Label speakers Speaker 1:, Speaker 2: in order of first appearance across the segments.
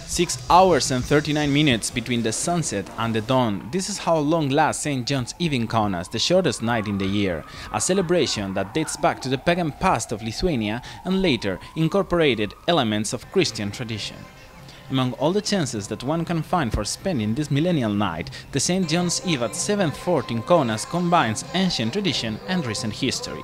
Speaker 1: 6 hours and 39 minutes between the sunset and the dawn. This is how long lasts St. John's Eve in Kaunas, the shortest night in the year. A celebration that dates back to the pagan past of Lithuania and later incorporated elements of Christian tradition. Among all the chances that one can find for spending this millennial night, the St. John's Eve at 7th Fort in Kaunas combines ancient tradition and recent history.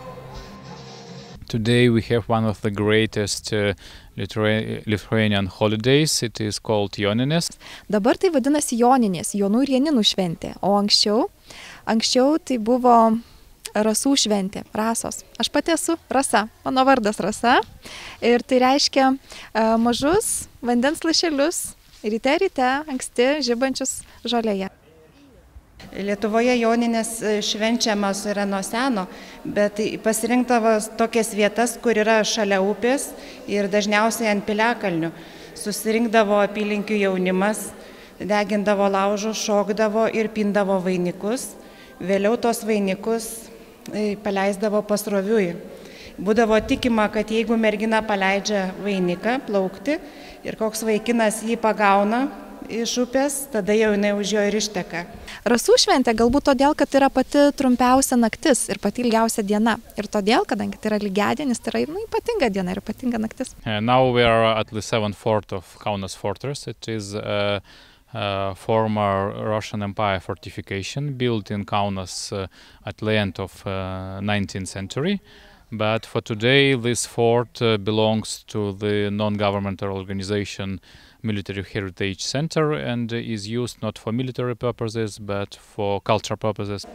Speaker 2: Today we have one of the greatest Lithuanian holidays. It is called Joninės.
Speaker 3: Dabar tai vadinasi Joninės, Jonų ir Janinų šventė, o anksčiau tai buvo rasų šventė, rasos. Aš pati esu Rasa, mano vardas Rasa ir tai reiškia mažus vandens lašelius ryte anksti žibančius žolėje.
Speaker 4: Lietuvoje Joninės švenčiamas yra nuo seno, bet pasirinkdavo tokias vietas, kur yra šalia upės ir dažniausiai ant piliakalnių. Susirinkdavo apylinkių jaunimas, degindavo laužus, šokdavo ir pindavo vainikus. Vėliau tos vainikus paleisdavo pasroviui. Būdavo tikima, kad jeigu mergina paleidžia vainiką plaukti ir koks vaikinas jį pagauna iš upės, tada jau jinai už jo ir išteka.
Speaker 3: Rasų šventė galbūt todėl, kad yra pati trumpiausia naktis ir pati ilgiausia diena. Ir todėl, kadangi tai yra lygiadienis, tai yra ypatinga diena ir ypatinga naktis.
Speaker 2: Now we are at the 7th fort of Kaunas Fortress. It is a former Russian Empire fortification built in Kaunas at the end of 19th century. But for today, this fort belongs to the non-governmental organization Military Heritage Center and is used not for military purposes, but for cultural purposes.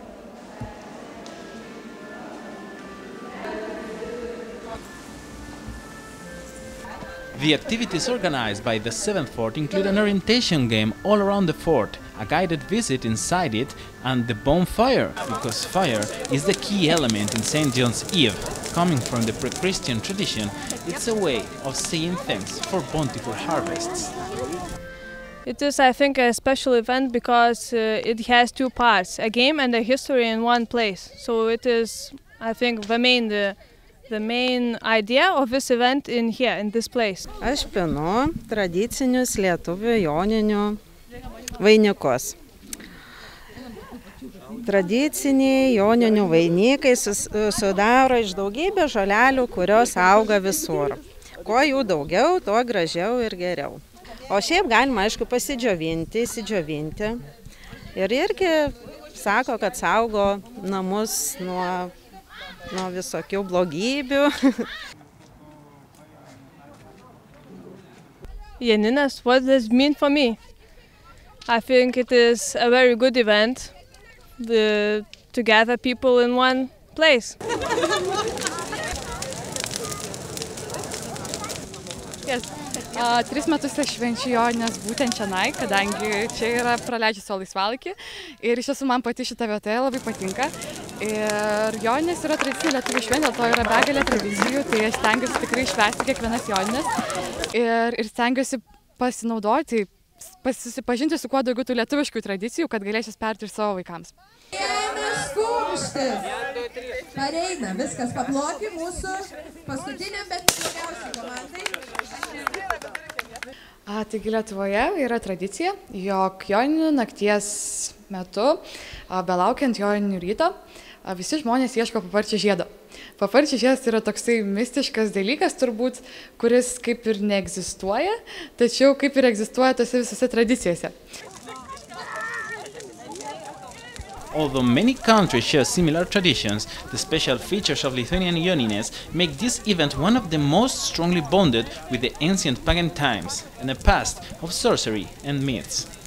Speaker 1: The activities organized by the 7th Fort include an orientation game all around the fort, a guided visit inside it, and the bonfire, because fire is the key element in St. John's Eve. Coming from the pre-Christian tradition, it's a way of saying thanks for bountiful harvests.
Speaker 5: It is, I think, a special event because it has two parts, a game and a history in one place. So it is, I think, the main idea of this event in here, in this place.
Speaker 6: Aš pinu tradicinius lietuvių joninių vainikus. Tradiciniai joninių vainikai sudaro iš daugybės žolelių, kurios auga visur. Kuo jų daugiau, tuo gražiau ir geriau. O šiaip galima, aišku, įsidžiovinti. Ir irgi sako, kad saugo namus nuo visokių blogybių.
Speaker 5: Joninės, what does it mean for me? I think it is a very good event to gather people in one place.
Speaker 7: Yes. 3 metus aš švenčiu Jonines būtent čianai, kadangi čia yra praleidžiu savo laisvalaikį ir iš tiesų man pati šita vieta labai patinka. Ir Joninės yra tradicinė lietuvių šventė, dėl to yra begalė tradicijų, tai aš stengiuosi tikrai švęsti kiekvienas Jonines ir stengiuosi pasinaudoti, susipažinti su kuo daugiau tų lietuviškų tradicijų, kad galėsiu perduoti ir savo vaikams.
Speaker 8: Vienas kumštis. Pareina, viskas, paplokim mūsų paskutiniam, bet blogiausiai komandai.
Speaker 7: Taigi Lietuvoje yra tradicija, jog Joninių nakties metu, belaukiant Joninių ryto, visi žmonės ieško paparčio žiedo. Paparčio žiedas yra toksai mistiškas dalykas turbūt, kuris kaip ir neegzistuoja, tačiau kaip ir egzistuoja tose visose tradicijose.
Speaker 1: Although many countries share similar traditions, the special features of Lithuanian Joninės make this event one of the most strongly bonded with the ancient pagan times and a past of sorcery and myths.